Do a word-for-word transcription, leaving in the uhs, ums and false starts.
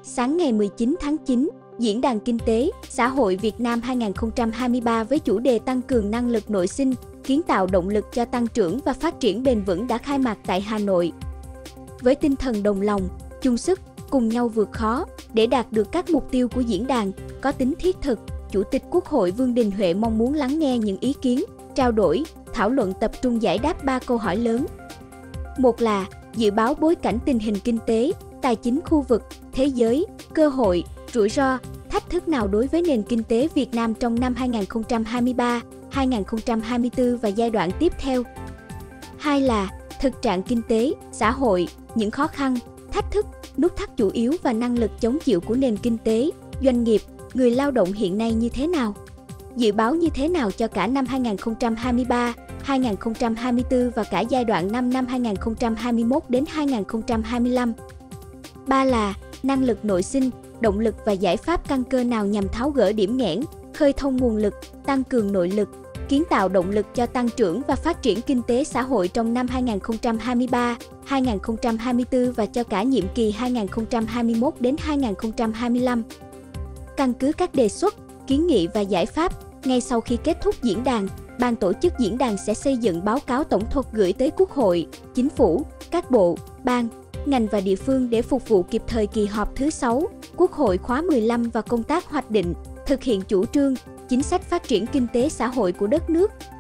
Sáng ngày mười chín tháng chín, Diễn đàn Kinh tế, Xã hội Việt Nam hai nghìn không trăm hai mươi ba với chủ đề tăng cường năng lực nội sinh, kiến tạo động lực cho tăng trưởng và phát triển bền vững đã khai mạc tại Hà Nội. Với tinh thần đồng lòng, chung sức, cùng nhau vượt khó để đạt được các mục tiêu của diễn đàn có tính thiết thực, Chủ tịch Quốc hội Vương Đình Huệ mong muốn lắng nghe những ý kiến, trao đổi, thảo luận tập trung giải đáp ba câu hỏi lớn. Một là dự báo bối cảnh tình hình kinh tế, tài chính khu vực, thế giới, cơ hội, rủi ro, thách thức nào đối với nền kinh tế Việt Nam trong năm hai nghìn không trăm hai mươi ba, hai nghìn không trăm hai mươi tư và giai đoạn tiếp theo. Hai là thực trạng kinh tế, xã hội, những khó khăn, thách thức, nút thắt chủ yếu và năng lực chống chịu của nền kinh tế, doanh nghiệp, người lao động hiện nay như thế nào? Dự báo như thế nào cho cả năm hai nghìn không trăm hai mươi ba, hai nghìn không trăm hai mươi tư và cả giai đoạn năm năm hai nghìn không trăm hai mươi mốt đến hai nghìn không trăm hai mươi lăm. Ba là năng lực nội sinh, động lực và giải pháp căn cơ nào nhằm tháo gỡ điểm nghẽn, khơi thông nguồn lực, tăng cường nội lực, kiến tạo động lực cho tăng trưởng và phát triển kinh tế xã hội trong năm hai nghìn không trăm hai mươi ba, hai nghìn không trăm hai mươi tư và cho cả nhiệm kỳ hai nghìn không trăm hai mươi mốt đến hai nghìn không trăm hai mươi lăm. Căn cứ các đề xuất, kiến nghị và giải pháp, ngay sau khi kết thúc diễn đàn, ban tổ chức diễn đàn sẽ xây dựng báo cáo tổng thuật gửi tới Quốc hội, Chính phủ, các bộ, ban, ngành và địa phương để phục vụ kịp thời kỳ họp thứ sáu, Quốc hội khóa mười lăm và công tác hoạch định, thực hiện chủ trương, chính sách phát triển kinh tế xã hội của đất nước,